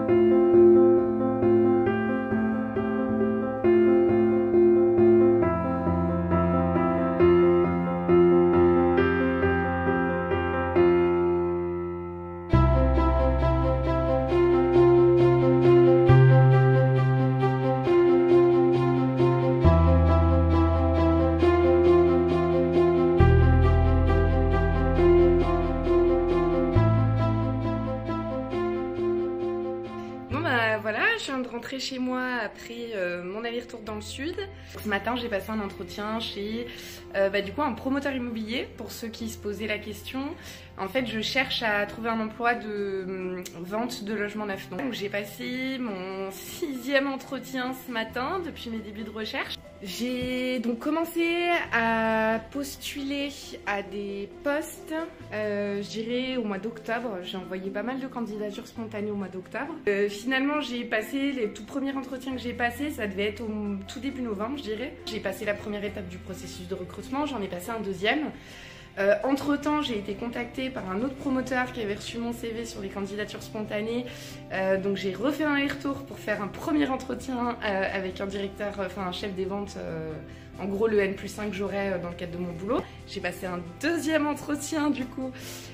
Voilà, je viens de rentrer chez moi après mon aller-retour dans le sud. Ce matin, j'ai passé un entretien chez du coup un promoteur immobilier, pour ceux qui se posaient la question. En fait, je cherche à trouver un emploi de vente de logements neufs. Donc j'ai passé mon 6e entretien ce matin depuis mes débuts de recherche. J'ai donc commencé à postuler à des postes, je dirais au mois d'octobre. J'ai envoyé pas mal de candidatures spontanées au mois d'octobre. Finalement, j'ai passé les tout premiers entretiens que j'ai passés, ça devait être au tout début novembre, je dirais. J'ai passé la première étape du processus de recrutement, j'en ai passé un deuxième. Entre-temps, j'ai été contactée par un autre promoteur qui avait reçu mon CV sur les candidatures spontanées. Donc j'ai refait un aller-retour pour faire un premier entretien avec un directeur, enfin un chef des ventes, en gros le N+1 que j'aurai dans le cadre de mon boulot. J'ai passé un deuxième entretien du coup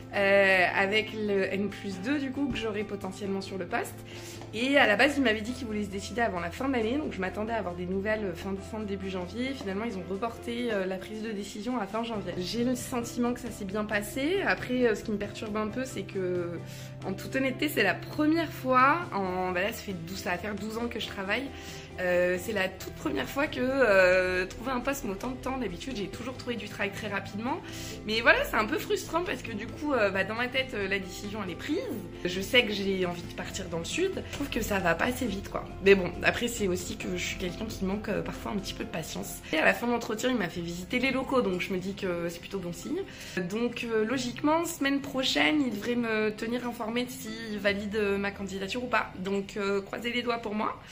avec le N+2 du coup que j'aurai potentiellement sur le poste. Et à la base, il m'avait dit qu'il voulait se décider avant la fin de l'année, donc je m'attendais à avoir des nouvelles fin décembre, début janvier. Finalement, ils ont reporté la prise de décision à fin janvier. J'ai le sentiment que ça s'est bien passé. Après, ce qui me perturbe un peu, c'est que, en toute honnêteté, c'est la première fois, là, ça va faire 12 ans que je travaille. C'est la toute première fois que trouver un poste met autant de temps. D'habitude, j'ai toujours trouvé du travail très rapidement. Mais voilà, c'est un peu frustrant parce que du coup, dans ma tête, la décision elle est prise. Je sais que j'ai envie de partir dans le sud. Je trouve que ça va pas assez vite, quoi. Mais bon, après, c'est aussi que je suis quelqu'un qui manque parfois un petit peu de patience. Et à la fin de l'entretien, il m'a fait visiter les locaux, donc je me dis que c'est plutôt bon signe. Donc logiquement, semaine prochaine, il devrait me tenir informée de s'il valide ma candidature ou pas. Donc croisez les doigts pour moi.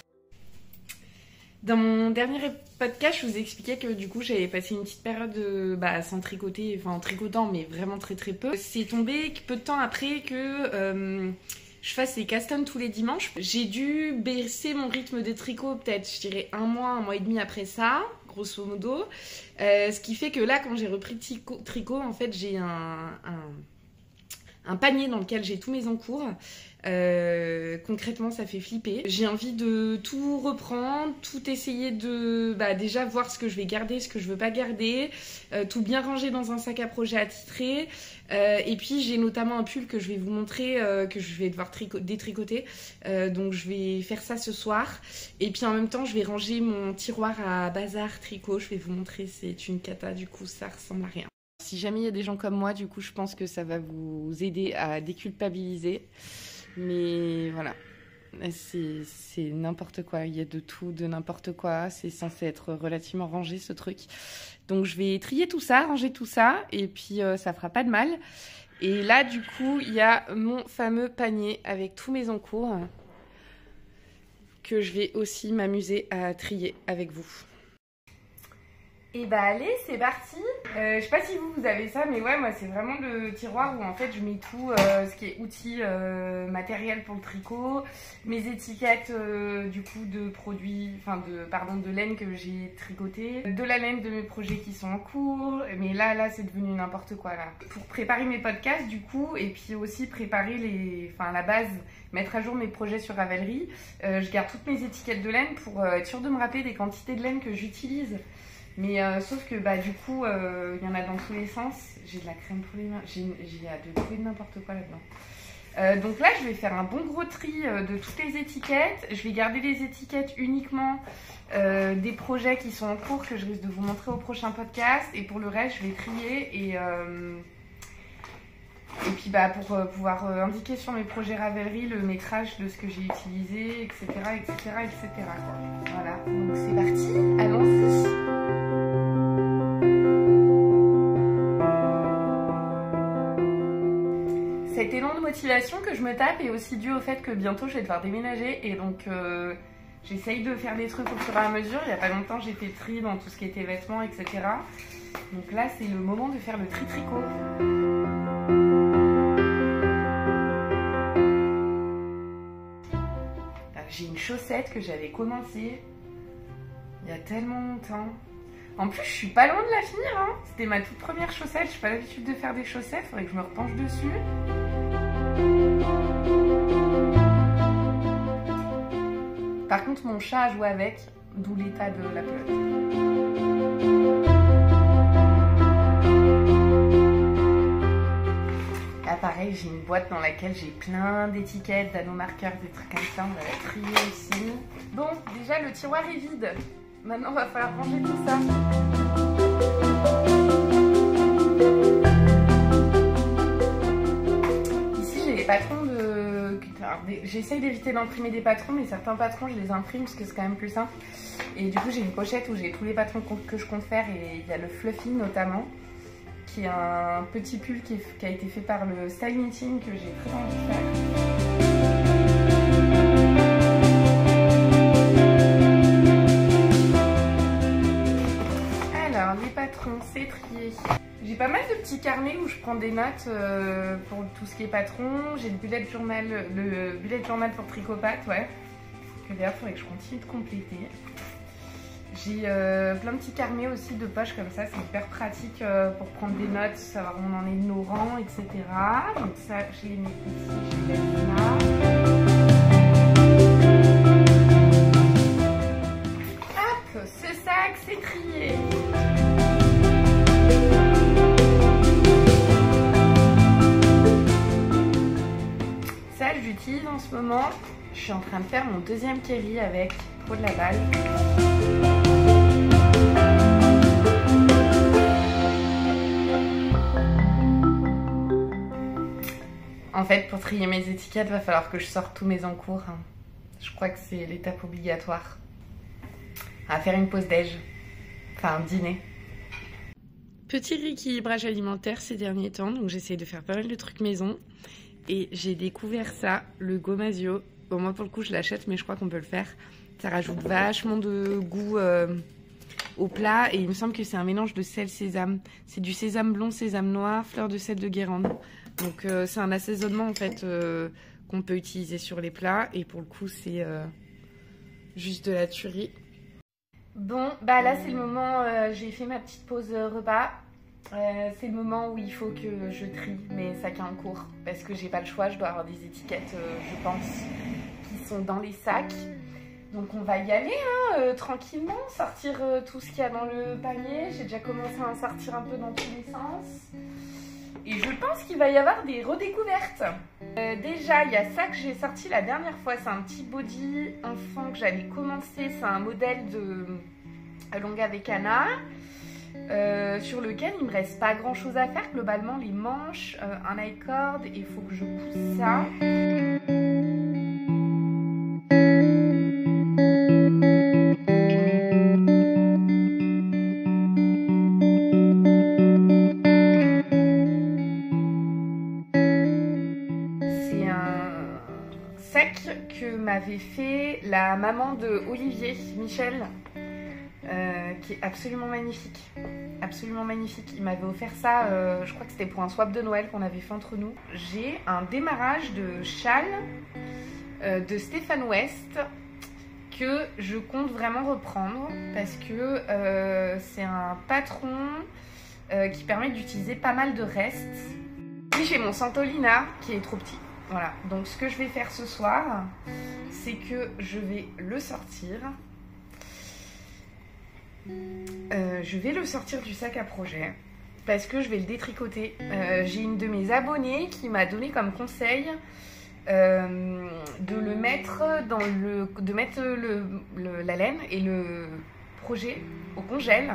Dans mon dernier podcast, je vous expliquais que du coup j'avais passé une petite période sans tricoter, enfin en tricotant mais vraiment très très peu. C'est tombé peu de temps après que je fasse les castons tous les dimanches. J'ai dû baisser mon rythme de tricot peut-être, je dirais un mois et demi après ça, grosso modo. Ce qui fait que là quand j'ai repris tricot, en fait j'ai un panier dans lequel j'ai tous mes encours. Concrètement ça fait flipper. J'ai envie de tout reprendre, tout essayer de déjà voir ce que je vais garder, ce que je veux pas garder, tout bien ranger dans un sac à projet attitré. Et puis j'ai notamment un pull que je vais vous montrer, que je vais devoir détricoter, donc je vais faire ça ce soir. Et puis en même temps je vais ranger mon tiroir à bazar tricot, je vais vous montrer, c'est une cata, du coup ça ressemble à rien. Si jamais il y a des gens comme moi, du coup je pense que ça va vous aider à déculpabiliser. Mais voilà, c'est n'importe quoi, il y a de tout, de n'importe quoi, c'est censé être relativement rangé ce truc. Donc je vais trier tout ça, ranger tout ça, et puis ça fera pas de mal. Et là du coup, il y a mon fameux panier avec tous mes encours que je vais aussi m'amuser à trier avec vous. Et allez, c'est parti. Je sais pas si vous avez ça, mais ouais, moi c'est vraiment le tiroir où en fait je mets tout ce qui est outils, matériel pour le tricot, mes étiquettes du coup de produits, de laine que j'ai tricoté, de la laine de mes projets qui sont en cours, mais là c'est devenu n'importe quoi là. Pour préparer mes podcasts du coup, et puis aussi préparer la base, mettre à jour mes projets sur Ravelry, je garde toutes mes étiquettes de laine pour être sûre de me rappeler des quantités de laine que j'utilise. Mais sauf que du coup il y en a dans tous les sens. J'ai de la crème pour les mains, j'ai de tout et de n'importe quoi là-dedans. Donc là je vais faire un bon gros tri de toutes les étiquettes. Je vais garder les étiquettes uniquement des projets qui sont en cours, que je risque de vous montrer au prochain podcast. Et pour le reste je vais trier et puis pour pouvoir indiquer sur mes projets Ravelry le métrage de ce que j'ai utilisé, etc. quoi. Voilà, donc c'est parti, allons-y. Cet élan de motivation que je me tape est aussi dû au fait que bientôt je vais devoir déménager et donc j'essaye de faire des trucs au fur et à mesure. Il n'y a pas longtemps j'ai fait le tri dans tout ce qui était vêtements, etc. Donc là c'est le moment de faire le tri tricot. J'ai une chaussette que j'avais commencée il y a tellement longtemps. En plus, je suis pas loin de la finir, hein. C'était ma toute première chaussette. Je n'ai pas l'habitude de faire des chaussettes. Faudrait que je me repenche dessus. Par contre, mon chat a joué avec, d'où l'état de la pelote. Là, pareil, j'ai une boîte dans laquelle j'ai plein d'étiquettes, d'anneaux-marqueurs, des trucs comme ça. On va la trier ici. Bon, déjà, le tiroir est vide. Maintenant, il va falloir ranger tout ça. Ici, j'ai les patrons de... J'essaye d'éviter d'imprimer des patrons, mais certains patrons, je les imprime parce que c'est quand même plus simple. Et du coup, j'ai une pochette où j'ai tous les patrons que je compte faire. Et il y a le Fluffy notamment, qui est un petit pull qui a été fait par le Style Knitting que j'ai très envie de faire. Les patrons, c'est trié. J'ai pas mal de petits carnets où je prends des notes pour tout ce qui est patron. J'ai le bullet journal pour Tricopate, ouais. Que d'ailleurs, il faudrait que je continue de compléter. J'ai plein de petits carnets aussi de poche comme ça, c'est hyper pratique pour prendre des notes, savoir où on en est de nos rangs, etc. Donc ça, je les mets ici, je les laisse là. Hop, ce sac, c'est trié. Ça, j'utilise en ce moment. Je suis en train de faire mon deuxième Kerry avec trop de la balle. En fait, pour trier mes étiquettes, il va falloir que je sorte tous mes encours. Je crois que c'est l'étape obligatoire. À faire une pause déj. Enfin, un dîner. Petit rééquilibrage alimentaire ces derniers temps, donc j'essaye de faire pas mal de trucs maison. Et j'ai découvert ça, le Gomasio. Bon, moi pour le coup je l'achète, mais je crois qu'on peut le faire. Ça rajoute vachement de goût au plat. Et il me semble que c'est un mélange de sel sésame. C'est du sésame blond, sésame noir, fleur de sel de Guérande. Donc c'est un assaisonnement en fait qu'on peut utiliser sur les plats. Et pour le coup c'est juste de la tuerie. Bon, bah là c'est le moment, j'ai fait ma petite pause repas. C'est le moment où il faut que je trie mes sacs en cours parce que j'ai pas le choix, je dois avoir des étiquettes, je pense, qui sont dans les sacs. Donc on va y aller hein, tranquillement, sortir tout ce qu'il y a dans le panier. J'ai déjà commencé à en sortir un peu dans tous les sens. Et je pense qu'il va y avoir des redécouvertes. Déjà, il y a ça que j'ai sorti la dernière fois. C'est un petit body enfant que j'avais commencé. C'est un modèle de Longa Vecana. Sur lequel il me reste pas grand chose à faire. Globalement, les manches, un I-cord, et il faut que je pousse ça. C'est un sac que m'avait fait la maman de Olivier, Michel. Qui est absolument magnifique. Absolument magnifique. Il m'avait offert ça, je crois que c'était pour un swap de Noël qu'on avait fait entre nous. J'ai un démarrage de châle de Stéphane West que je compte vraiment reprendre parce que c'est un patron qui permet d'utiliser pas mal de restes. Puis j'ai mon Santolina qui est trop petit. Voilà. Donc ce que je vais faire ce soir, c'est que je vais le sortir. Je vais le sortir du sac à projet parce que je vais le détricoter. J'ai une de mes abonnées qui m'a donné comme conseil de le mettre dans la laine et le projet au congèle.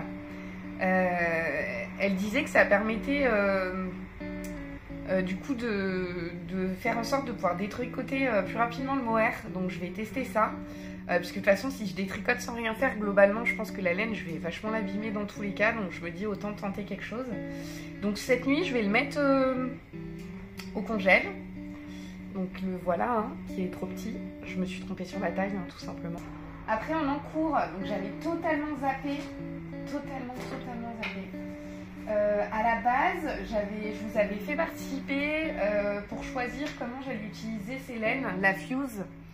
Elle disait que ça permettait du coup de faire en sorte de pouvoir détricoter plus rapidement le mohair. Donc je vais tester ça. Parce que de toute façon, si je détricote sans rien faire, globalement, je pense que la laine, je vais vachement l'abîmer dans tous les cas. Donc je me dis autant tenter quelque chose. Donc cette nuit, je vais le mettre au congèle. Donc le voilà, hein, qui est trop petit. Je me suis trompée sur la taille, hein, tout simplement. Après, en encours, donc j'avais totalement zappé. Totalement zappé. À la base, je vous avais fait participer pour choisir comment j'allais utiliser ces laines, la Fuse.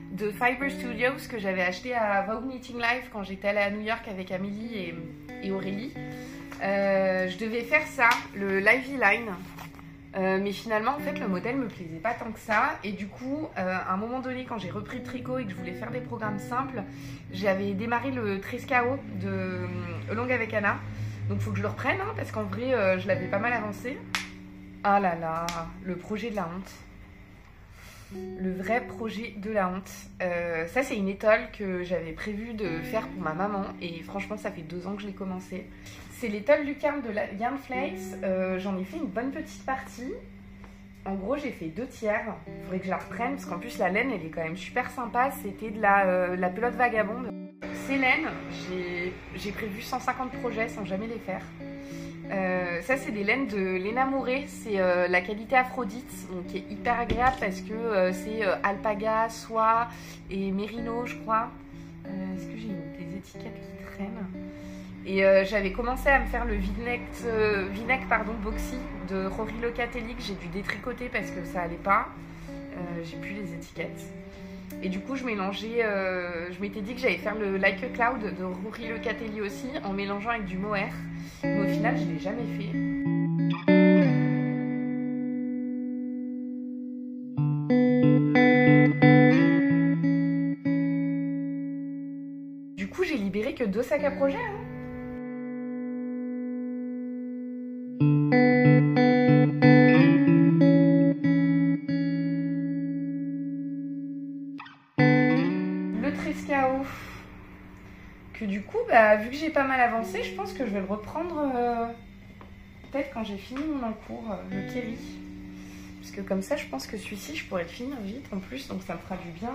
de Fiber Studios que j'avais acheté à Vogue Knitting Live quand j'étais allée à New York avec Amélie et Aurélie. Je devais faire ça, le Livy Line. Mais finalement, en fait, le modèle me plaisait pas tant que ça. Et du coup, à un moment donné, quand j'ai repris le tricot et que je voulais faire des programmes simples, j'avais démarré le Trescao de Along avec Anna. Donc, il faut que je le reprenne, hein, parce qu'en vrai, je l'avais pas mal avancé. Ah là là, le projet de la honte. Le vrai projet de la honte. Ça, c'est une étole que j'avais prévu de faire pour ma maman. Et franchement, ça fait 2 ans que je l'ai commencé. C'est l'étole lucarne de la Yarn Flakes. J'en ai fait une bonne petite partie. En gros, j'ai fait 2 tiers. Il faudrait que je la reprenne parce qu'en plus, la laine, elle est quand même super sympa. C'était de la pelote vagabonde. Ces laines, j'ai prévu 150 projets sans jamais les faire. Ça, c'est des laines de Léna Mouré. C'est la qualité Aphrodite, donc qui est hyper agréable parce que c'est alpaga, soie et mérino, je crois. Est-ce que j'ai des étiquettes qui traînent? Et j'avais commencé à me faire le V-neck boxy de Rory Locatelli que j'ai dû détricoter parce que ça allait pas. J'ai plus les étiquettes. Et du coup, je m'étais dit que j'allais faire le Like a Cloud de Rory Locatelli aussi en mélangeant avec du mohair. Mais au final, je ne l'ai jamais fait. Du coup, j'ai libéré que 2 sacs à projet. Hein. Le Trescao. Que du coup, vu que j'ai pas mal avancé, je pense que je vais le reprendre peut-être quand j'ai fini mon encours, le Kerry. Parce que comme ça, je pense que celui-ci, je pourrais le finir vite en plus. Donc ça me fera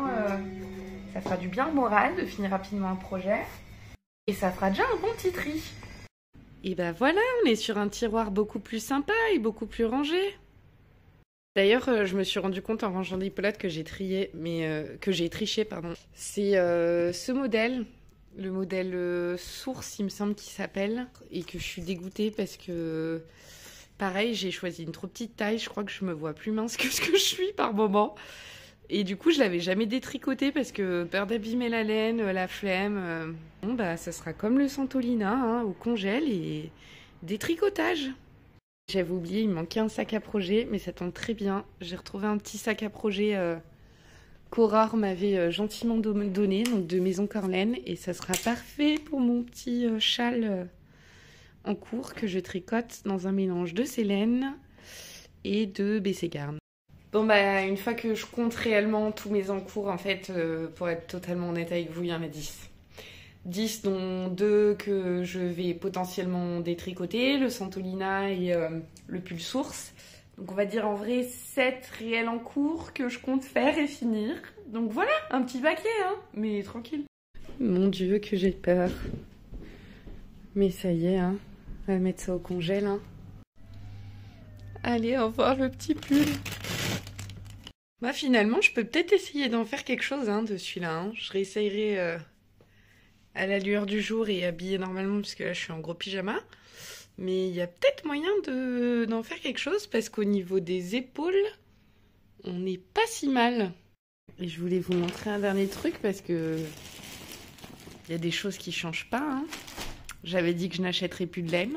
du bien au moral de finir rapidement un projet. Et ça fera déjà un bon petit tri. Et voilà, on est sur un tiroir beaucoup plus sympa et beaucoup plus rangé. D'ailleurs, je me suis rendu compte en rangeant des pelotes que j'ai triché, pardon. C'est ce modèle. Le modèle Source, il me semble qu'il s'appelle, et que je suis dégoûtée parce que, pareil, j'ai choisi une trop petite taille. Je crois que je me vois plus mince que ce que je suis par moment. Et du coup, je l'avais jamais détricoté parce que peur d'abîmer la laine, la flemme. Bon, ça sera comme le Santolina, hein, au congèle et détricotage. J'avais oublié, il me manquait un sac à projet, mais ça tombe très bien. J'ai retrouvé un petit sac à projet qu'Aurore m'avait gentiment donné, donc de Maison Corlaine, et ça sera parfait pour mon petit châle en cours que je tricote dans un mélange de Célène et de BC Garn. Bon une fois que je compte réellement tous mes encours, en fait, pour être totalement honnête avec vous, il y en a 10. 10 dont 2 que je vais potentiellement détricoter, le Santolina et le pull Source. Donc on va dire en vrai 7 réels en cours que je compte faire et finir. Donc voilà, un petit paquet, hein, mais tranquille. Mon Dieu, que j'ai peur. Mais ça y est, hein, on va mettre ça au congèle. Hein. Allez, au revoir le petit pull. Finalement, je peux peut-être essayer d'en faire quelque chose de celui-là. Hein. Je réessayerai à la lueur du jour et habillée normalement, parce que là je suis en gros pyjama. Mais il y a peut-être moyen d'en faire quelque chose parce qu'au niveau des épaules, on n'est pas si mal. Et je voulais vous montrer un dernier truc parce que il y a des choses qui changent pas. Hein. J'avais dit que je n'achèterais plus de laine.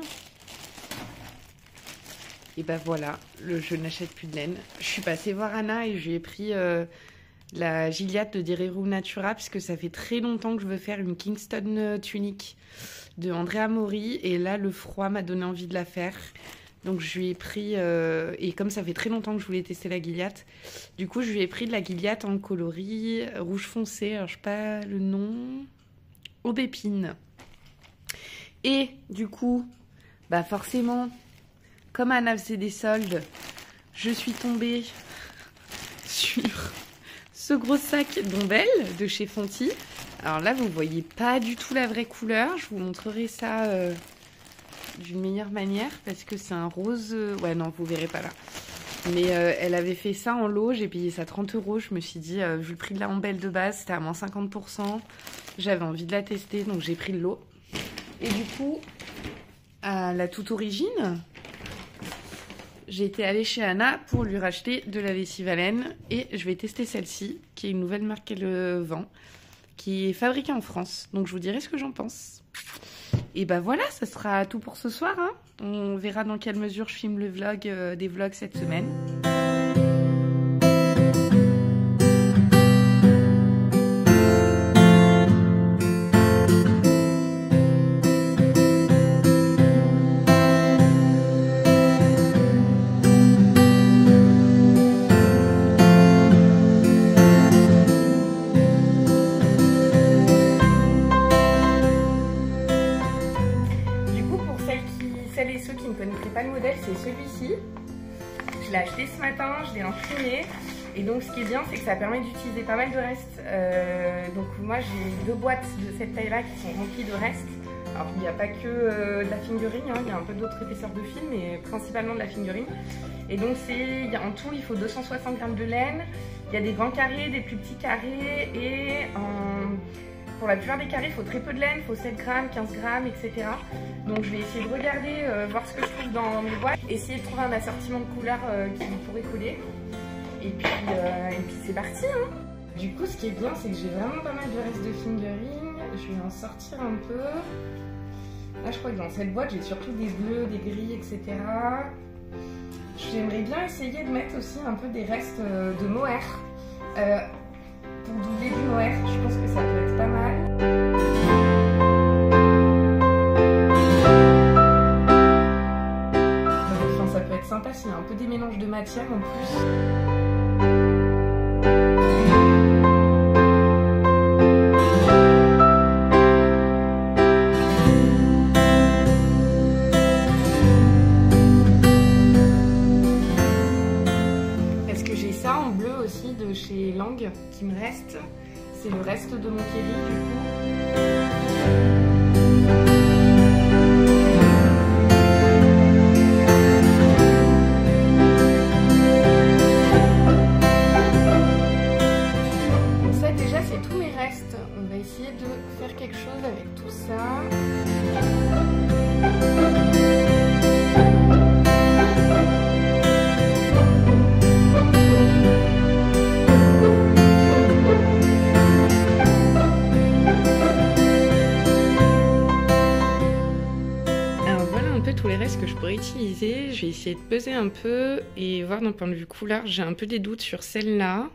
Et voilà, je n'achète plus de laine. Je suis passée voir Anna et je lui ai pris la Gilliatt de Dereru Natura parce que ça fait très longtemps que je veux faire une Kingston tunique de Andrea Mori et là le froid m'a donné envie de la faire, donc je lui ai pris et comme ça fait très longtemps que je voulais tester la Gilliatt, du coup je lui ai pris de la Gilliatt en coloris rouge foncé, alors je sais pas le nom, aubépine. Et du coup forcément comme Anna faisait des soldes, je suis tombée sur ce gros sac d'ombelles de chez Fonty. Alors là, vous voyez pas du tout la vraie couleur. Je vous montrerai ça d'une meilleure manière parce que c'est un rose... Ouais, non, vous verrez pas là. Mais elle avait fait ça en lot. J'ai payé ça 30 €. Je me suis dit, vu le prix de la ombelle de base, c'était à moins 50%. J'avais envie de la tester, donc j'ai pris le lot. Et du coup, à la toute origine, j'ai été allée chez Anna pour lui racheter de la lessive à laine et je vais tester celle-ci, qui est une nouvelle marque qu'elle vend, qui est fabriquée en France. Donc je vous dirai ce que j'en pense. Et bah voilà, ça sera tout pour ce soir, hein. On verra dans quelle mesure je filme le vlog, des vlogs cette semaine. Celles et ceux qui ne connaîtraient pas le modèle, c'est celui-ci. Je l'ai acheté ce matin, je l'ai imprimé. Et donc ce qui est bien, c'est que ça permet d'utiliser pas mal de restes. Donc moi j'ai 2 boîtes de cette taille-là qui sont remplies de restes. Alors il n'y a pas que de la fingering, hein, il y a un peu d'autres épaisseurs de fil, mais principalement de la fingering. Et donc en tout il faut 260 grammes de laine. Il y a des grands carrés, des plus petits carrés et pour la plupart des carrés, il faut très peu de laine, il faut 7 grammes, 15 grammes, etc. Donc je vais essayer de regarder, voir ce que je trouve dans mes boîtes, essayer de trouver un assortiment de couleurs qui pourrait coller. Et puis c'est parti, hein. Du coup, ce qui est bien, c'est que j'ai vraiment pas mal de restes de fingering. Je vais en sortir un peu. Là, je crois que dans cette boîte, j'ai surtout des bleus, des gris, etc. J'aimerais bien essayer de mettre aussi un peu des restes de mohair. Pour doubler du mohair, je pense que ça peut être pas mal. Enfin, ça peut être sympa s'il y a un peu des mélanges de matière en plus. De chez Lang qui me reste, c'est le reste de mon kéli du coup. Donc ça déjà c'est tous mes restes, on va essayer de faire quelque chose avec tout ça. Tous les restes que je pourrais utiliser, je vais essayer de peser un peu et voir d'un point de vue couleur. J'ai un peu des doutes sur celle-là,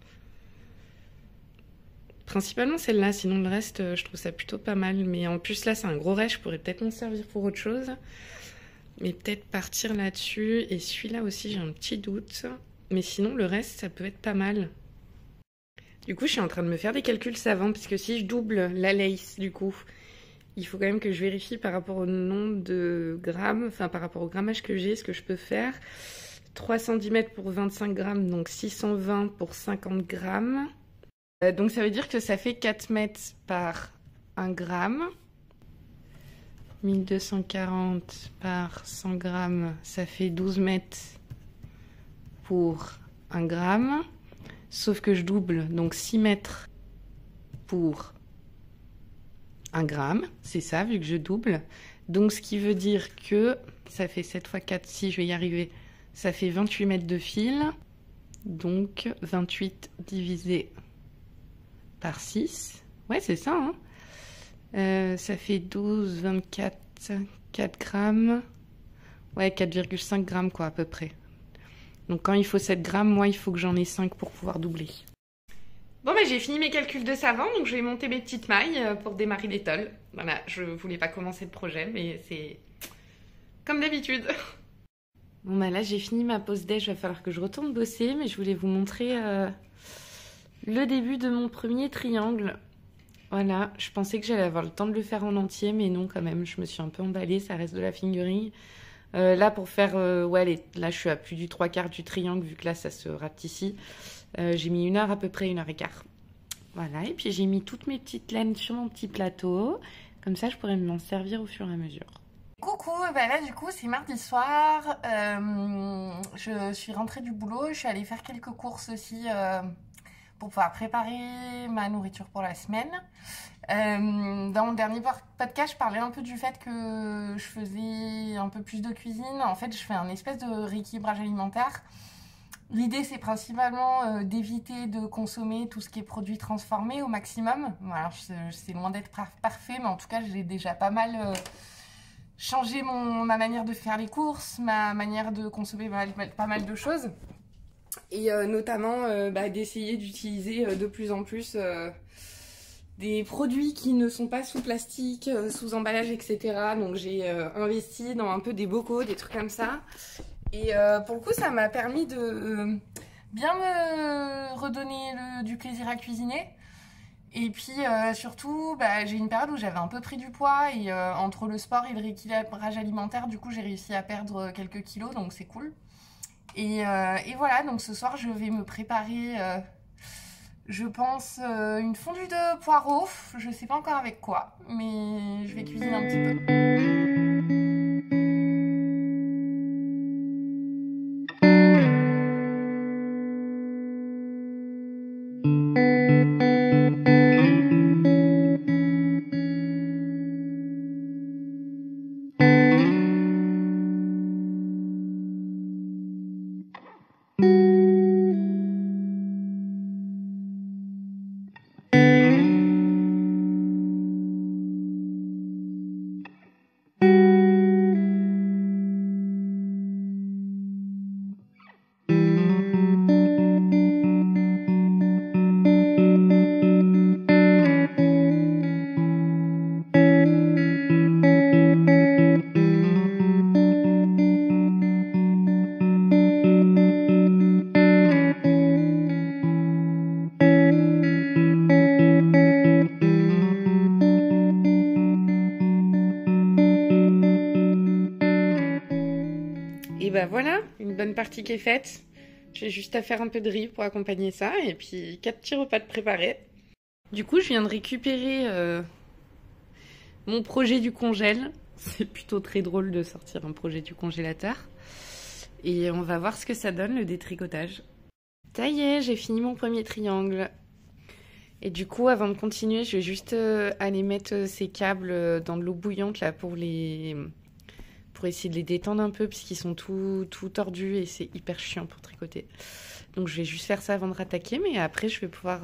principalement celle-là, sinon le reste je trouve ça plutôt pas mal, mais en plus là c'est un gros reste, je pourrais peut-être m'en servir pour autre chose, mais peut-être partir là-dessus. Et celui-là aussi j'ai un petit doute, mais sinon le reste ça peut être pas mal. Du coup je suis en train de me faire des calculs savants, puisque si je double la lace du coup, il faut quand même que je vérifie par rapport au nombre de grammes, enfin par rapport au grammage que j'ai, ce que je peux faire. 310 mètres pour 25 grammes, donc 620 pour 50 grammes. Donc ça veut dire que ça fait 4 mètres par 1 gramme. 1240 par 100 grammes, ça fait 12 mètres pour 1 gramme. Sauf que je double, donc 6 mètres pour 1 gramme, c'est ça, vu que je double. Donc ce qui veut dire que ça fait 7 x 4, si je vais y arriver, ça fait 28 mètres de fil. Donc 28 divisé par 6. Ouais, c'est ça, hein. Ça fait 12, 24, 4 grammes. Ouais, 4,5 grammes, quoi, à peu près. Donc quand il faut 7 grammes, moi, il faut que j'en ai 5 pour pouvoir doubler. Bon, bah, j'ai fini mes calculs de savant, donc je vais monter mes petites mailles pour démarrer l'étole. Voilà, je voulais pas commencer le projet, mais c'est comme d'habitude. Bon, bah là, j'ai fini ma pause déj, il va falloir que je retourne bosser, mais je voulais vous montrer le début de mon premier triangle. Voilà, je pensais que j'allais avoir le temps de le faire en entier, mais non, quand même, je me suis un peu emballée, ça reste de la fingering. Là, pour faire, ouais, là, je suis à plus du 3/4 du triangle, vu que là, ça se rate ici. J'ai mis 1 heure à peu près, 1h15. Voilà, et puis j'ai mis toutes mes petites laines sur mon petit plateau. Comme ça, je pourrais m'en servir au fur et à mesure. Coucou, bah là du coup c'est mardi soir. Je suis rentrée du boulot, je suis allée faire quelques courses aussi pour pouvoir préparer ma nourriture pour la semaine. Dans mon dernier podcast, je parlais un peu du fait que je faisais un peu plus de cuisine. En fait, je fais un espèce de rééquilibrage alimentaire. L'idée, c'est principalement d'éviter de consommer tout ce qui est produits transformés au maximum. Alors, c'est loin d'être parfait, mais en tout cas, j'ai déjà pas mal changé ma manière de faire les courses, ma manière de consommer pas mal de choses. Et notamment d'essayer d'utiliser de plus en plus des produits qui ne sont pas sous plastique, sous emballage, etc. Donc j'ai investi dans un peu des bocaux, des trucs comme ça. Et pour le coup, ça m'a permis de bien me redonner du plaisir à cuisiner. Et puis surtout, j'ai une période où j'avais un peu pris du poids et entre le sport et le rééquilibrage alimentaire, du coup, j'ai réussi à perdre quelques kilos, donc c'est cool. Et voilà, donc ce soir, je vais me préparer, je pense, une fondue de poireaux. Je sais pas encore avec quoi, mais je vais cuisiner un petit peu. Et voilà, une bonne partie qui est faite. J'ai juste à faire un peu de riz pour accompagner ça et puis 4 petits repas de préparés. Du coup, je viens de récupérer mon projet du congèle. C'est plutôt très drôle de sortir un projet du congélateur. Et on va voir ce que ça donne, le détricotage. Ça y est, j'ai fini mon premier triangle. Et du coup, avant de continuer, je vais juste aller mettre ces câbles dans de l'eau bouillante là pour essayer de les détendre un peu puisqu'ils sont tout tordus et c'est hyper chiant pour tricoter. Donc je vais juste faire ça avant de rattaquer, mais après je vais pouvoir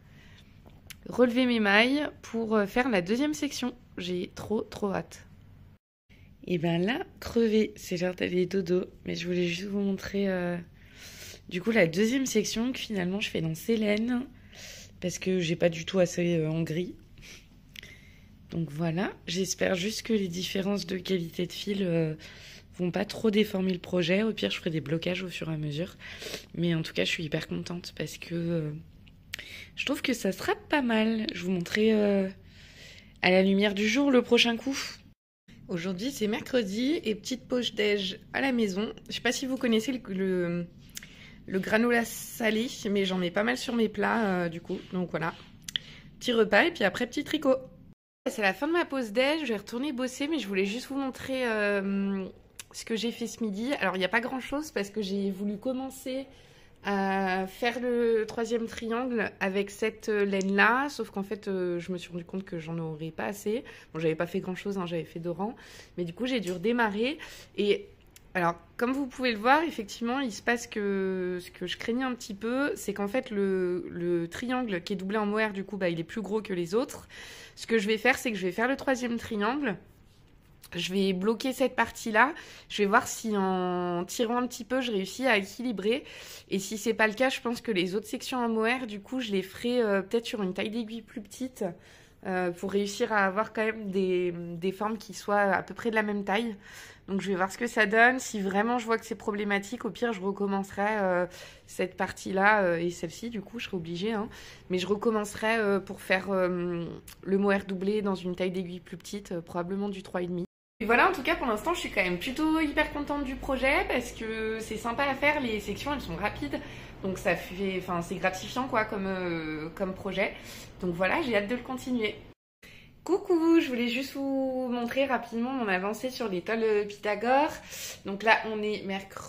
relever mes mailles pour faire la deuxième section. J'ai trop hâte. Et là, crevé, c'est l'heure d'aller dodo, mais je voulais juste vous montrer du coup la deuxième section que finalement je fais dans Célène parce que j'ai pas du tout assez en gris. Donc voilà, j'espère juste que les différences de qualité de fil vont pas trop déformer le projet. Au pire, je ferai des blocages au fur et à mesure. Mais en tout cas, je suis hyper contente parce que je trouve que ça sera pas mal. Je vous montrerai à la lumière du jour le prochain coup. Aujourd'hui, c'est mercredi et petite poche déj à la maison. Je sais pas si vous connaissez le granola salé, mais j'en mets pas mal sur mes plats du coup. Donc voilà, petit repas et puis après petit tricot. C'est la fin de ma pause déj, je vais retourner bosser, mais je voulais juste vous montrer ce que j'ai fait ce midi. Alors, il n'y a pas grand-chose parce que j'ai voulu commencer à faire le troisième triangle avec cette laine-là, sauf qu'en fait, je me suis rendu compte que j'en aurais pas assez. Bon, j'avais pas fait grand-chose, j'avais fait 2 rangs, mais du coup, j'ai dû redémarrer. Et alors, comme vous pouvez le voir, effectivement, il se passe que ce que je craignais un petit peu, c'est qu'en fait, le triangle qui est doublé en mohair, du coup, il est plus gros que les autres. Ce que je vais faire, c'est que je vais faire le troisième triangle. Je vais bloquer cette partie-là. Je vais voir si en tirant un petit peu, je réussis à équilibrer. Et si c'est pas le cas, je pense que les autres sections en mohair, du coup, je les ferai peut-être sur une taille d'aiguille plus petite pour réussir à avoir quand même des formes qui soient à peu près de la même taille. Donc je vais voir ce que ça donne. Si vraiment je vois que c'est problématique, au pire je recommencerai cette partie-là et celle-ci, du coup je serai obligée. Mais je recommencerai pour faire le mohair doublé dans une taille d'aiguille plus petite, probablement du 3,5. Et voilà, en tout cas pour l'instant je suis quand même plutôt hyper contente du projet parce que c'est sympa à faire, les sections elles sont rapides. Donc ça fait, c'est gratifiant quoi comme projet. Donc voilà, j'ai hâte de le continuer. Coucou, je voulais juste vous montrer rapidement mon avancée sur l'étoile Pythagore. Donc là, on est mercredi.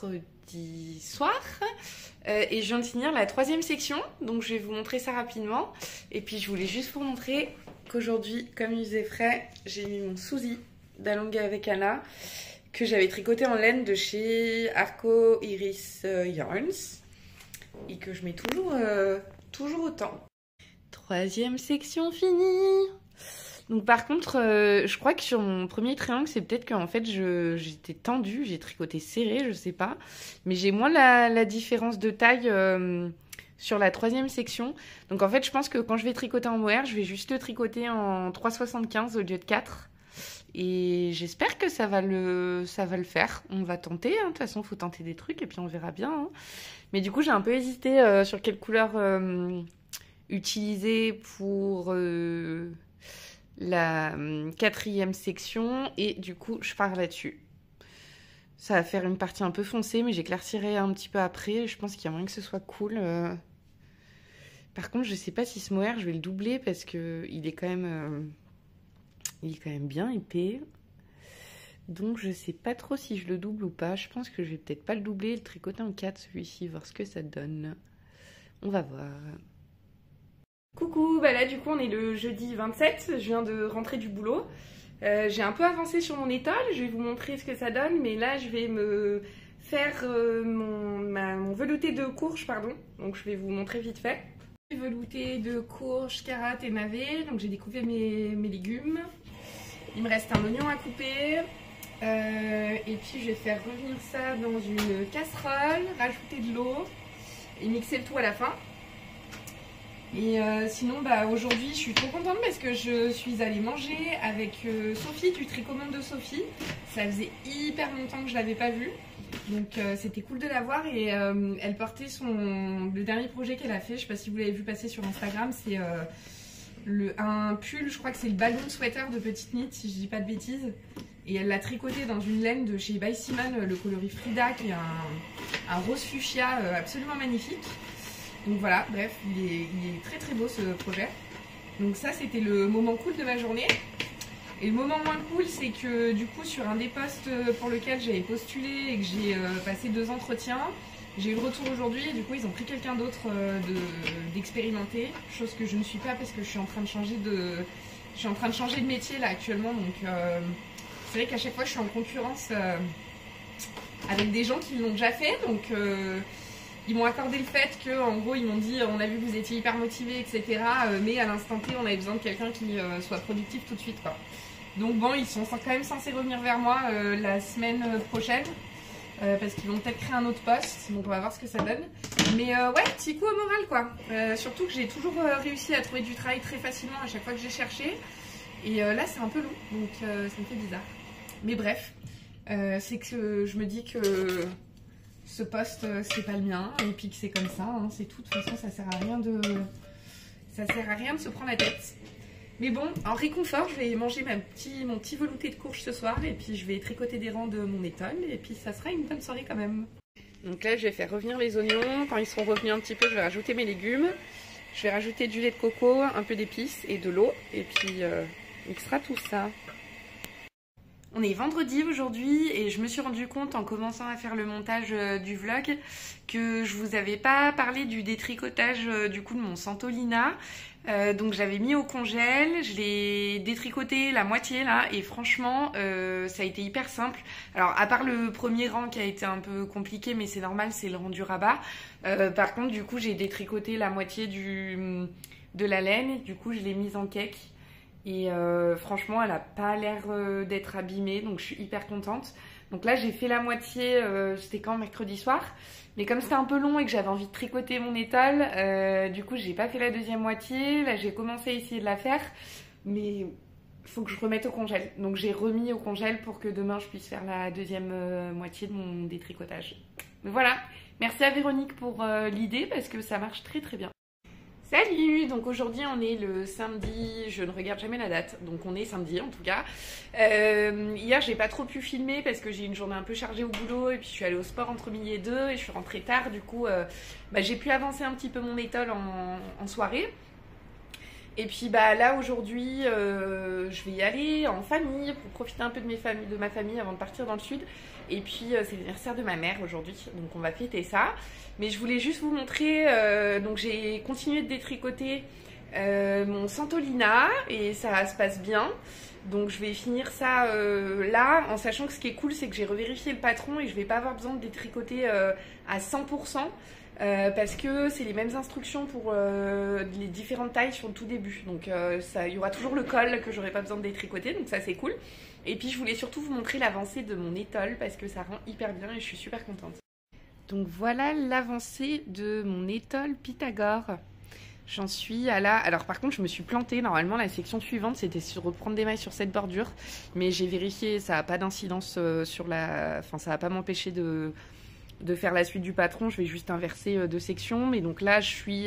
samedi soir. Et je viens de finir la 3e section, donc je vais vous montrer ça rapidement. Et puis je voulais juste vous montrer qu'aujourd'hui, comme il faisait frais, j'ai mis mon Suzy d'Alonga avec Anna, que j'avais tricoté en laine de chez Arco Iris Yarns, et que je mets toujours autant. 3e section finie. Donc par contre, je crois que sur mon premier triangle, c'est peut-être qu'en fait j'étais tendue, j'ai tricoté serré, je sais pas. Mais j'ai moins la différence de taille sur la 3e section. Donc en fait, je pense que quand je vais tricoter en mohair, je vais juste le tricoter en 3,75 au lieu de 4. Et j'espère que ça va le faire. On va tenter, hein. De toute façon, il faut tenter des trucs et puis on verra bien. Hein. Mais du coup, j'ai un peu hésité sur quelle couleur utiliser pour... la 4e section et du coup je pars là-dessus. Ça va faire une partie un peu foncée mais j'éclaircirai un petit peu après. Je pense qu'il y a moyen que ce soit cool. Par contre je sais pas si ce mohair je vais le doubler parce que il est quand même bien épais. Donc je sais pas trop si je le double ou pas. Je pense que je vais peut-être pas le doubler et le tricoter en 4 celui-ci, voir ce que ça donne. On va voir. Coucou, bah là du coup on est le jeudi 27, je viens de rentrer du boulot. J'ai un peu avancé sur mon étole, je vais vous montrer ce que ça donne, mais là je vais me faire mon velouté de courge, pardon. Donc je vais vous montrer vite fait. Velouté de courge, carottes et navets, donc j'ai découpé mes légumes. Il me reste un oignon à couper. Et puis je vais faire revenir ça dans une casserole, rajouter de l'eau et mixer le tout à la fin. Et sinon bah, aujourd'hui je suis trop contente parce que je suis allée manger avec Sophie du Tricot Monde de Sophie. Ça faisait hyper longtemps que je l'avais pas vue, donc c'était cool de la voir. Et elle portait le dernier projet qu'elle a fait, je sais pas si vous l'avez vu passer sur Instagram, c'est un pull, je crois que c'est le ballon sweater de Petite Knit si je dis pas de bêtises. Et elle l'a tricoté dans une laine de chez By Simon, le coloris Frida, qui est un rose fuchsia absolument magnifique. Donc voilà, bref, il est très très beau ce projet. Donc ça c'était le moment cool de ma journée. Et le moment moins cool, c'est que du coup sur un des postes pour lequel j'avais postulé et que j'ai passé 2 entretiens, j'ai eu le retour aujourd'hui et du coup ils ont pris quelqu'un d'autre d'expérimenter, chose que je ne suis pas parce que je suis en train de changer de métier là actuellement. Donc c'est vrai qu'à chaque fois je suis en concurrence avec des gens qui l'ont déjà fait, donc ils m'ont accordé le fait que, en gros, ils m'ont dit on a vu que vous étiez hyper motivé, etc. Mais à l'instant T, on avait besoin de quelqu'un qui soit productif tout de suite, quoi. Donc bon, ils sont quand même censés revenir vers moi la semaine prochaine parce qu'ils vont peut-être créer un autre poste. Donc on va voir ce que ça donne. Mais ouais, petit coup au moral, quoi. Surtout que j'ai toujours réussi à trouver du travail très facilement à chaque fois que j'ai cherché. Et là, c'est un peu long, donc ça me fait bizarre. Mais bref, c'est que je me dis que ce poste c'est pas le mien et puis que c'est comme ça, hein, c'est tout. De toute façon ça sert à rien de se prendre la tête. Mais bon, en réconfort, je vais manger mon petit velouté de courge ce soir et puis je vais tricoter des rangs de mon étole et puis ça sera une bonne soirée quand même. Donc là je vais faire revenir les oignons. Quand ils seront revenus un petit peu, je vais rajouter mes légumes. Je vais rajouter du lait de coco, un peu d'épices et de l'eau et puis on mixera tout ça. On est vendredi aujourd'hui et je me suis rendu compte en commençant à faire le montage du vlog que je vous avais pas parlé du détricotage du coup de mon Santolina. Donc j'avais mis au congèle, je l'ai détricoté la moitié là et franchement ça a été hyper simple. Alors à part le premier rang qui a été un peu compliqué, mais c'est normal, c'est le rang du rabat. Par contre du coup j'ai détricoté la moitié de la laine, du coup je l'ai mise en cake. Et franchement, elle n'a pas l'air d'être abîmée, donc je suis hyper contente. Donc là, j'ai fait la moitié, c'était quand mercredi soir. Mais comme c'était un peu long et que j'avais envie de tricoter mon étole, du coup, j'ai pas fait la deuxième moitié. Là, j'ai commencé à essayer de la faire, mais il faut que je remette au congèle. Donc j'ai remis au congèle pour que demain, je puisse faire la deuxième moitié de mon détricotage. Mais voilà, merci à Véronique pour l'idée parce que ça marche très très bien. Salut! Donc aujourd'hui on est le samedi, je ne regarde jamais la date, donc on est samedi en tout cas. Hier j'ai pas trop pu filmer parce que j'ai eu une journée un peu chargée au boulot et puis je suis allée au sport entre midi et 2 et je suis rentrée tard, du coup j'ai pu avancer un petit peu mon étole en soirée. Et puis bah là aujourd'hui, je vais y aller en famille pour profiter un peu de ma famille avant de partir dans le sud. Et puis c'est l'anniversaire de ma mère aujourd'hui, donc on va fêter ça. Mais je voulais juste vous montrer, donc j'ai continué de détricoter mon Santolina et ça se passe bien. Donc je vais finir ça là, en sachant que ce qui est cool, c'est que j'ai revérifié le patron et je vais pas avoir besoin de détricoter à 100%. Parce que c'est les mêmes instructions pour les différentes tailles sur le tout début. Donc il y aura toujours le col que j'aurai pas besoin de détricoter, donc ça c'est cool. Et puis je voulais surtout vous montrer l'avancée de mon étole parce que ça rend hyper bien et je suis super contente. Donc voilà l'avancée de mon étole Pythagore. J'en suis à la... Alors par contre je me suis plantée, normalement la section suivante c'était sur reprendre des mailles sur cette bordure. Mais j'ai vérifié, ça n'a pas d'incidence sur la... Enfin ça va pas m'empêcher de faire la suite du patron, je vais juste inverser deux sections. Mais donc là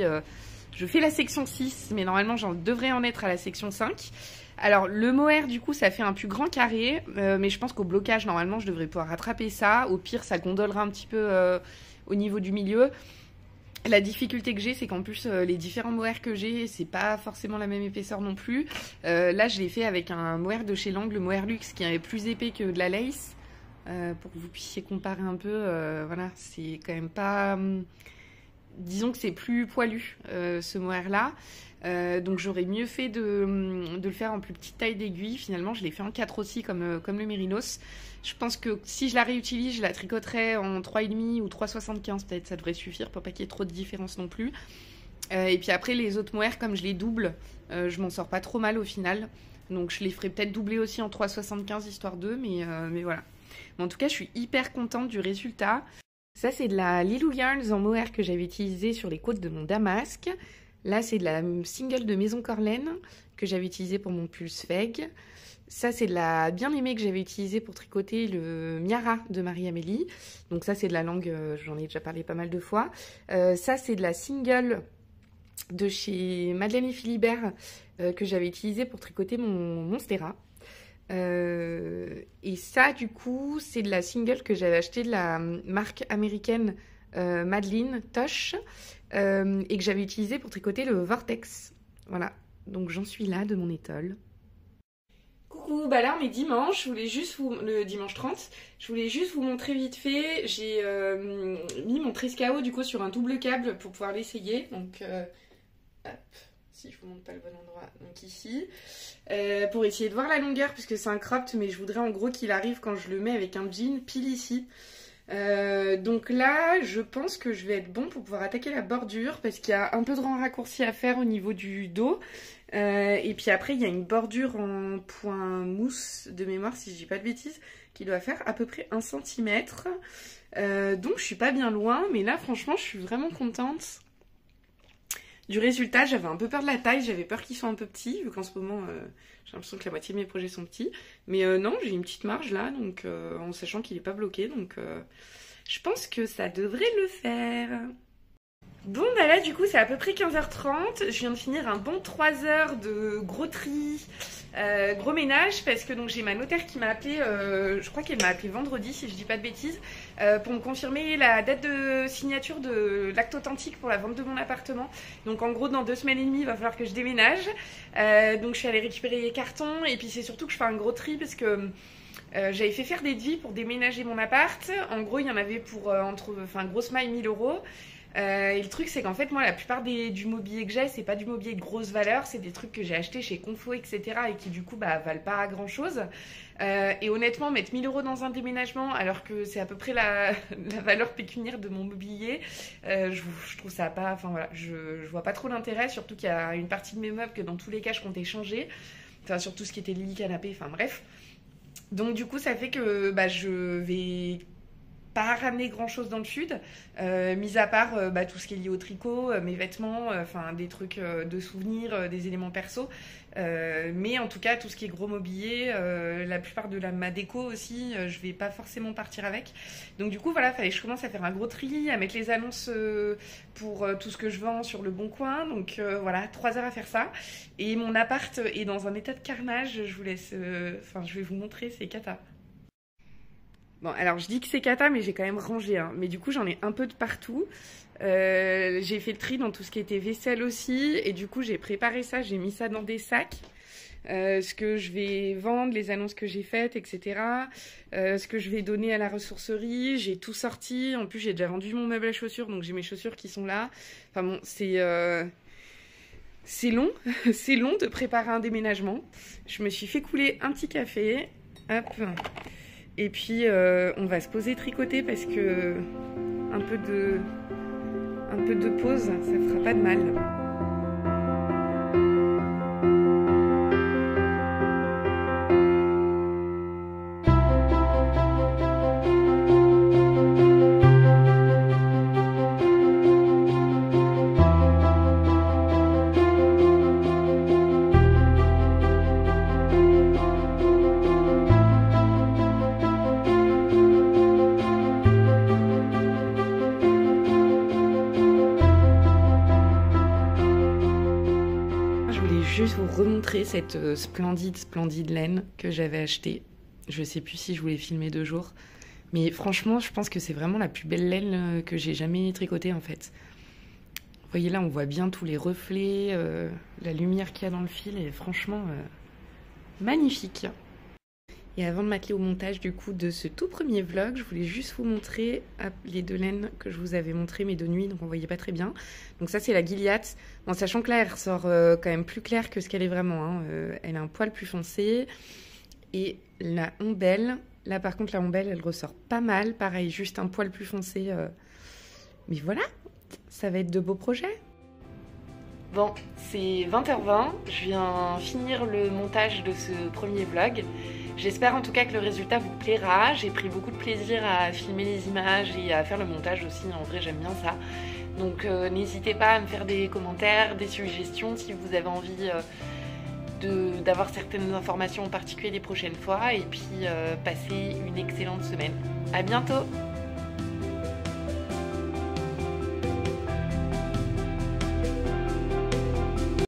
je fais la section 6, mais normalement j'en devrais en être à la section 5. Alors le mohair du coup ça fait un plus grand carré, mais je pense qu'au blocage normalement je devrais pouvoir rattraper ça. Au pire ça gondolera un petit peu au niveau du milieu. La difficulté que j'ai, c'est qu'en plus, les différents mohair que j'ai, c'est pas forcément la même épaisseur non plus. Là, je l'ai fait avec un mohair de chez Lang, le mohair luxe, qui est plus épais que de la lace. Pour que vous puissiez comparer un peu, voilà, c'est quand même pas... disons que c'est plus poilu, ce mohair-là. Donc j'aurais mieux fait de le faire en plus petite taille d'aiguille. Finalement, je l'ai fait en 4 aussi, comme le Mérinos. Je pense que si je la réutilise, je la tricoterai en 3,5 ou 3,75 peut-être. Ça devrait suffire pour pas qu'il y ait trop de différence non plus. Et puis après, les autres mohair, comme je les double, je m'en sors pas trop mal au final. Donc je les ferai peut-être doubler aussi en 3,75 histoire d'eux, mais voilà. Mais en tout cas, je suis hyper contente du résultat. Ça, c'est de la Lilou Yarns en mohair que j'avais utilisé sur les côtes de mon Damasque. Là, c'est de la single de Maison Corlaine que j'avais utilisée pour mon Pulse Feg. Ça, c'est de la bien-aimée que j'avais utilisée pour tricoter le Miara de Marie-Amélie. Donc ça, c'est de la langue, j'en ai déjà parlé pas mal de fois. Ça, c'est de la single de chez Madeleine et Philibert que j'avais utilisée pour tricoter mon Monstera. Et ça, du coup, c'est de la single que j'avais achetée de la marque américaine Madeline Tosh et que j'avais utilisée pour tricoter le Vortex. Voilà, donc j'en suis là de mon étole. Coucou, bah là on est dimanche, le dimanche 30, je voulais juste vous montrer vite fait, j'ai mis mon Trescao du coup sur un double câble pour pouvoir l'essayer, donc hop, si je vous montre pas le bon endroit, donc ici, pour essayer de voir la longueur puisque c'est un cropped, mais je voudrais en gros qu'il arrive quand je le mets avec un jean pile ici. Donc là je pense que je vais être bon pour pouvoir attaquer la bordure parce qu'il y a un peu de raccourci à faire au niveau du dos et puis après il y a une bordure en point mousse de mémoire si je dis pas de bêtises qui doit faire à peu près 1 cm donc je suis pas bien loin, mais là franchement je suis vraiment contente du résultat. J'avais un peu peur de la taille, j'avais peur qu'il soit un peu petit vu qu'en ce moment j'ai l'impression que la moitié de mes projets sont petits, mais non, j'ai une petite marge là, donc en sachant qu'il n'est pas bloqué, donc je pense que ça devrait le faire. Bon bah là du coup c'est à peu près 15h30, je viens de finir un bon 3 heures de gros tri, gros ménage, parce que donc j'ai ma notaire qui m'a appelé, je crois qu'elle m'a appelé vendredi si je dis pas de bêtises, pour me confirmer la date de signature de l'acte authentique pour la vente de mon appartement. Donc en gros dans 2 semaines et demie il va falloir que je déménage, donc je suis allée récupérer les cartons et puis c'est surtout que je fais un gros tri parce que j'avais fait faire des devis pour déménager mon appart. En gros il y en avait pour grosse maille 1 000 €. Et le truc c'est qu'en fait moi la plupart du mobilier que j'ai c'est pas du mobilier de grosse valeur, c'est des trucs que j'ai acheté chez Confo etc et qui du coup valent pas grand chose et honnêtement mettre 1 000 € dans un déménagement alors que c'est à peu près la valeur pécuniaire de mon mobilier, je trouve ça pas, enfin voilà, je vois pas trop l'intérêt, surtout qu'il y a une partie de mes meubles que dans tous les cas je comptais changer, enfin surtout ce qui était lit, canapé, enfin bref. Donc du coup ça fait que je vais pas ramener grand chose dans le sud, mis à part tout ce qui est lié au tricot, mes vêtements, des trucs de souvenirs, des éléments perso, mais en tout cas tout ce qui est gros mobilier, la plupart de ma déco aussi, je vais pas forcément partir avec. Donc du coup voilà, fallait que je commence à faire un gros tri, à mettre les annonces pour tout ce que je vends sur le Bon Coin, donc voilà, 3 heures à faire ça, et mon appart est dans un état de carnage, je vous laisse, je vais vous montrer, c'est cata. Bon, alors je dis que c'est cata, mais j'ai quand même rangé, hein. Mais du coup, j'en ai un peu de partout. J'ai fait le tri dans tout ce qui était vaisselle aussi. Et du coup, j'ai préparé ça, j'ai mis ça dans des sacs. Ce que je vais vendre, les annonces que j'ai faites, etc. Ce que je vais donner à la ressourcerie. J'ai tout sorti. En plus, j'ai déjà vendu mon meuble à chaussures, donc j'ai mes chaussures qui sont là. Enfin bon, c'est long. C'est long de préparer un déménagement. Je me suis fait couler un petit café. Hop. Et puis, on va se poser tricoter parce que un peu de pause, ça fera pas de mal. Juste vous remontrer cette splendide laine que j'avais achetée. Je sais plus si je voulais filmer 2 jours. Mais franchement, je pense que c'est vraiment la plus belle laine que j'ai jamais tricotée en fait. Vous voyez là, on voit bien tous les reflets, la lumière qu'il y a dans le fil et franchement, magnifique. Et avant de m'atteler au montage du coup de ce tout premier vlog, je voulais juste vous montrer les 2 laines que je vous avais montré mais de nuit, donc on voyait pas très bien. Donc ça c'est la Gilliatt, en sachant que là elle ressort quand même plus claire que ce qu'elle est vraiment, hein. Elle a un poil plus foncé. Et la Ombelle, là par contre la Ombelle elle ressort pas mal, pareil juste un poil plus foncé. Mais voilà, ça va être de beaux projets. Bon, c'est 20h20, je viens finir le montage de ce premier vlog. J'espère en tout cas que le résultat vous plaira. J'ai pris beaucoup de plaisir à filmer les images et à faire le montage aussi. En vrai, j'aime bien ça. Donc n'hésitez pas à me faire des commentaires, des suggestions si vous avez envie d'avoir certaines informations en particulier les prochaines fois. Et puis passez une excellente semaine. À bientôt!